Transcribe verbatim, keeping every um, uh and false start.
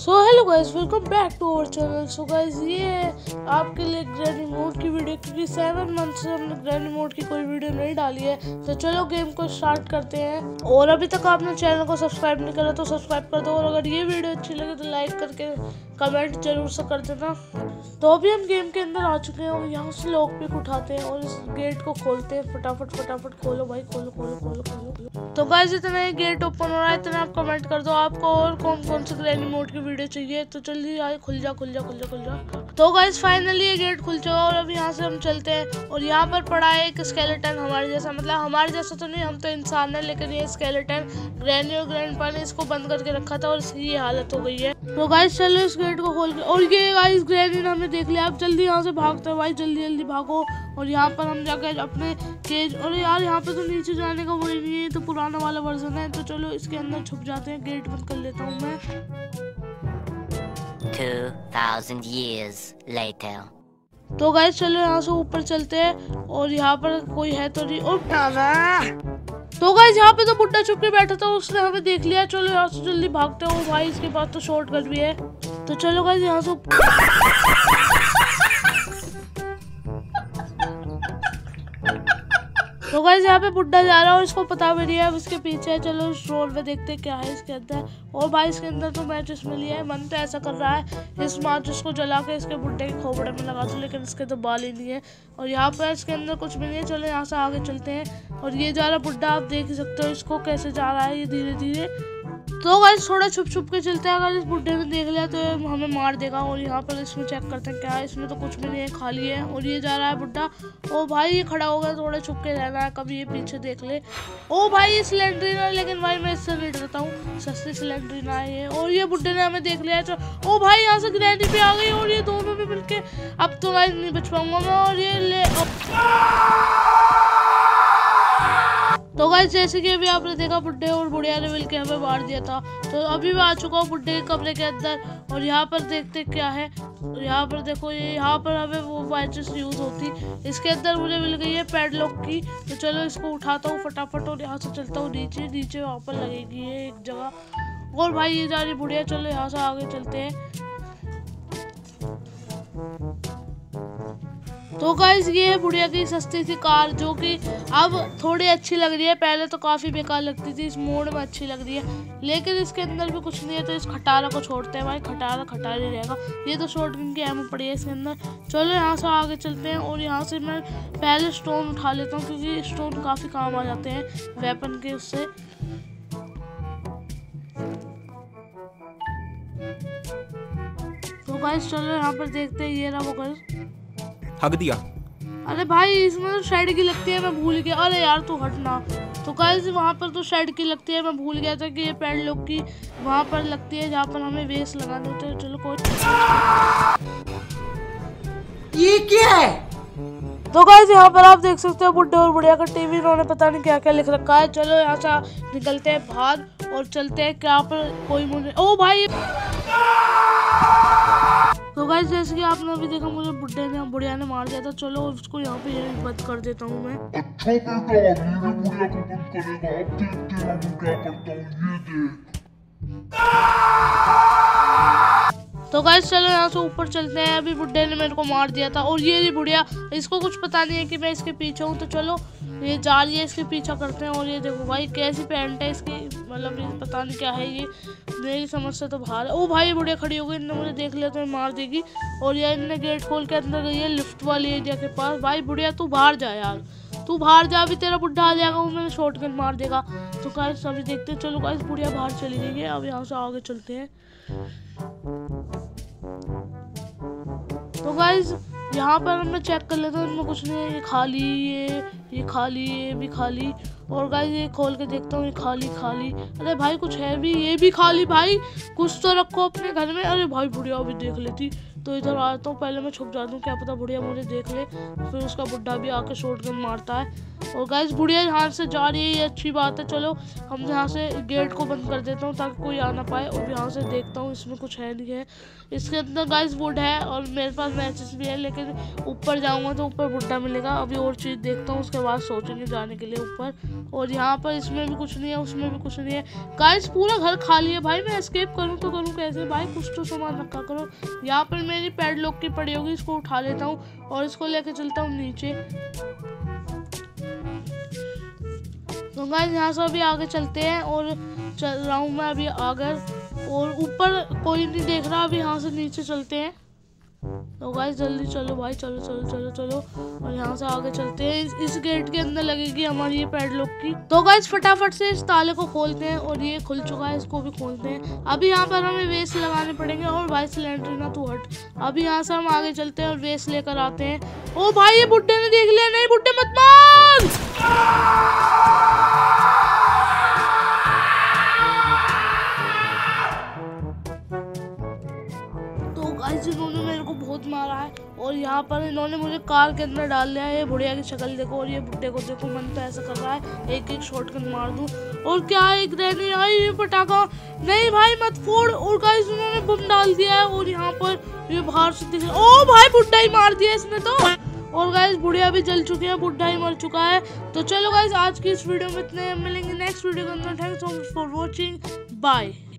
So hello guys, welcome back to our channel. So guys, ये है आपके लिए ग्रैनी मोड की वीडियो, क्योंकि सेवन मंथ से हमने ग्रैनी मोड की कोई वीडियो नहीं डाली है। तो चलो गेम को स्टार्ट करते हैं। और अभी तक आपने चैनल को सब्सक्राइब नहीं करा तो सब्सक्राइब कर दो, और अगर ये वीडियो अच्छी लगे तो लाइक करके कमेंट जरूर से कर देना। तो अभी हम गेम के अंदर आ चुके हैं और यहाँ से लॉक पिक उठाते हैं और इस गेट को खोलते हैं। फटाफट फटाफट खोलो भाई, खोलो खोलो खोलो खोलो। तो गाइस, इतना ही गेट ओपन हो रहा है, इतना आप कमेंट कर दो आपको और कौन कौन से ग्रैनी मोड की वीडियो चाहिए। तो जल्दी आए, खुल जा खुल जा खुल जा खुल जा। तो गाइस, फाइनली ये गेट खुल चुका और अब यहाँ से हम चलते हैं। और यहाँ पर पड़ा है एक स्केलेटन हमारे जैसा, मतलब हमारे जैसा तो नहीं, हम तो इंसान है, लेकिन ये स्केलेटन ग्रैनी और ग्रैंडपा ने इसको बंद करके रखा था और इसकी ये हालत हो गई है। तो गाइस चलो इस गेट को खोल के, और ये गाइस ग्रैनी ने हमें देख लिया। अब जल्दी यहाँ से भागते हैं भाई, जल्दी जल्दी भागो। और यहाँ पर हम जाके अपने केज, और यार यहाँ पे तो नीचे जाने का वो ही नहीं है, तो पुराना वाला वर्जन है। तो चलो इसके अंदर छुप जाते हैं, गेट बंद कर लेता हूँ मैं। two thousand years later. तो गाइस चलो यहाँ से ऊपर चलते हैं, और यहाँ पर कोई है तो नहीं। और तो गाइस यहाँ पे तो बुड्ढा छुप के बैठा था, उसने हमें देख लिया। चलो यहाँ से जल्दी भागते हो भाई, इसके पास तो शॉर्टकट भी है। तो चलो गाइस यहाँ से तो गाइस यहाँ पे बुड्ढा जा रहा है और इसको पता भी नहीं है अब इसके पीछे है। चलो उस रोड पे देखते क्या है इसके अंदर। और भाई इसके अंदर तो मैचिस मिली है, मन तो ऐसा कर रहा है इस माचिस को जला के इसके बुड्ढे के खोपड़े में लगा दूं, लेकिन इसके तो बाल ही नहीं है। और यहाँ पर इसके अंदर कुछ भी नहीं है। चलो यहाँ से आगे चलते हैं। और ये जा रहा बुड्ढा, आप देख ही सकते हो इसको कैसे जा रहा है ये धीरे धीरे। तो गाइस थोड़ा छुप छुप के चलते हैं, अगर इस बुड्ढे ने देख लिया तो हमें मार देगा। और यहाँ पर इसमें चेक करते हैं क्या है, इसमें तो कुछ भी नहीं है, खाली है। और ये जा रहा है बुड्ढा। ओ भाई ये खड़ा हो गया, थोड़ा छुप के रहना है, कभी ये पीछे देख ले। ओ भाई ये सिलेंडर है, लेकिन भाई मैं इससे नहीं डरता हूँ, सस्ती सिलेंडर ना है ये। और ये बुड्ढे ने हमें देख लिया है। ओ भाई यहाँ से ग्रैनी पे आ गई और ये दोनों भी मिलके, अब तो भाई नहीं बच पाऊंगा मैं। और ये ले तो गाइस जैसे कि अभी आपने देखा बुड्ढे और बुढ़िया ने मिलके हमें मार दिया था। तो अभी मैं आ चुका हूँ बुड्ढे के कमरे के अंदर। और यहाँ पर देखते क्या है, यहाँ पर देखो, ये यहाँ पर हमें वो मैचिस यूज होती, इसके अंदर मुझे मिल गई है पैडलॉक की। तो चलो इसको उठाता हूँ फटाफट और यहाँ से चलता हूँ नीचे नीचे वहाँ पर लगेगी ये एक जगह। और भाई ये जा रही बुढ़िया, चलो यहाँ से आगे चलते हैं। तो गाइस ये है बुढ़िया की सस्ती सी कार, जो कि अब थोड़ी अच्छी लग रही है, पहले तो काफ़ी बेकार लगती थी, इस मोड में अच्छी लग रही है। लेकिन इसके अंदर भी कुछ नहीं है, तो इस खटारा को छोड़ते हैं भाई, खटारा खटारा रहेगा। ये तो शॉटगन की एमो पड़ी है इसके अंदर। चलो यहाँ से आगे चलते हैं। और यहाँ से मैं पहले स्टोन उठा लेता हूँ, क्योंकि स्टोन काफ़ी काम आ जाते हैं वेपन के उससे। तो गाइस चलो यहाँ पर देखते हैं, ये रहा वो घर, हक दिया। अरे भाई इसमें तो शेड की लगती है, मैं भूल गया। अरे यार तू हटना। तो गाइस वहाँ पर तो शेड की लगती है, मैं भूल गया था कि ये पैडलॉक की वहाँ पर लगती है, जहाँ पर हमें वेस्ट लगाने होते हैं। चलो कोई, ये क्या है? तो गाइस यहाँ पर आप देख सकते हो बुड्ढे और बुढ़िया का टीवी, इन्होंने पता नहीं क्या क्या लिख रखा है। चलो यहाँ से निकलते हैं बाहर और चलते हैं, क्या पर कोई मुझे, ओ भाई। तो गाइस जैसे कि आपने अभी देखा, मुझे बुड्ढे ने बुढ़िया ने मार दिया था। चलो उसको यहाँ पे ये बंद कर देता हूँ मैं। अच्छा बेटा, मेरे बुढ़िया को बंद करेगा, अब देखते हैं मैं क्या करता हूँ, ये देख। तो गाइस चलो यहाँ से ऊपर चलते हैं, अभी बुड्ढे ने मेरे को मार दिया था। और ये बुढ़िया, इसको कुछ पता नहीं है कि मैं इसके पीछे हूँ। तो चलो ये जा रही है, इसके पीछा करते हैं। और ये देखो भाई कैसी पैंट है इसकी, मतलब ये पता नहीं क्या है, ये मेरी समझ से तो बाहर है। ओ भाई बुढ़िया खड़ी हो गई, इन्होंने मुझे देख लिया तो मार देगी। और ये इन्होंने गेट खोल के अंदर गई है लिफ्ट वाली एरिया के पास। भाई बुढ़िया तू बाहर जा यार, तू बाहर जा, अभी तेरा बुड्ढा आ जाएगा, वो मैंने शॉटगन मार देगा। तो गाइस अभी देखते हैं। चलो गाइस बुढ़िया बाहर चली गई है, अब यहाँ से आगे चलते हैं। तो गाइस यहाँ पर हमने चेक कर लेते हैं, इनमें कुछ नहीं है, ये खाली, ये ये खाली, ये भी खाली। और गाइस ये खोल के देखता हूँ, ये खाली खाली। अरे भाई कुछ है भी, ये भी खाली। भाई कुछ तो रखो अपने घर में। अरे भाई बुढ़िया भी देख लेती। तो इधर आता हूँ, पहले मैं छुप जाता हूँ, क्या पता बुढ़िया मुझे देख ले, फिर उसका बुड्ढा भी आके शॉटगन मारता है। और गाइस बुढ़िया यहाँ से जा रही है, ये अच्छी बात है। चलो हम यहाँ से गेट को बंद कर देता हूँ ताकि कोई आ ना पाए। और यहाँ से देखता हूँ इसमें कुछ है नहीं है। इसके अंदर गाइस वुड है और मेरे पास मैचेस भी है, लेकिन ऊपर जाऊँगा तो ऊपर बुड्ढा मिलेगा। अभी और चीज़ देखता हूँ, उसके बाद सोचेंगे जाने के लिए ऊपर। और यहाँ पर इसमें भी कुछ नहीं है, उसमें भी कुछ नहीं है। गाइस पूरा घर खाली है भाई, मैं एस्केप करूँ तो करूँ कैसे भाई, कुछ तो सामान रखा करो। यहाँ पर मेरी पैडलॉक की पड़ी होगी, इसको उठा लेता हूँ और इसको लेके चलता हूँ नीचे। तो गाइस यहाँ से अभी आगे चलते हैं और चल रहा हूँ मैं अभी आगे। और ऊपर कोई नहीं देख रहा, अभी यहाँ से नीचे चलते हैं। तो गाइस जल्दी चलो भाई, चलो चलो चलो चलो। और यहाँ से आगे चलते हैं, इस, इस गेट के अंदर लगेगी हमारी ये पैडलॉक की। तो गाइस फटाफट से इस ताले को खोलते हैं और ये खुल चुका है, इसको भी खोलते हैं। अभी यहाँ पर हमें वेस्ट लगाने पड़ेंगे। और भाई सिलेंडर ना तू हट। अभी यहाँ से हम आगे चलते हैं और वेस्ट लेकर आते हैं। ओ भाई ये बुड्ढे ने देख लिया, नहीं बुड्ढे मत मार। इन्होंने मेरे को बहुत मारा है और यहाँ पर इन्होंने मुझे कार के अंदर डाल लिया है। ये बुढ़िया की शक्ल देखो और ये बुड्ढे को देखो, मन तो ऐसा कर रहा है एक एक शॉटगन मार दूं। और क्या एक रहने आई ये पटाखा, नहीं भाई मत फोड़। और गाइस इन्होंने बम डाल दिया है और यहाँ पर ये बाहर से दिख रहा है। ओ भाई बुड्ढा ही मार दिया इसने तो। और गाइस बुढ़िया भी जल चुकी है, बुड्ढा ही मर चुका है। तो चलो गाइस आज की इस वीडियो में इतने, मिलेंगे नेक्स्ट वीडियो के अंदर। Thanks so much for watching, bye.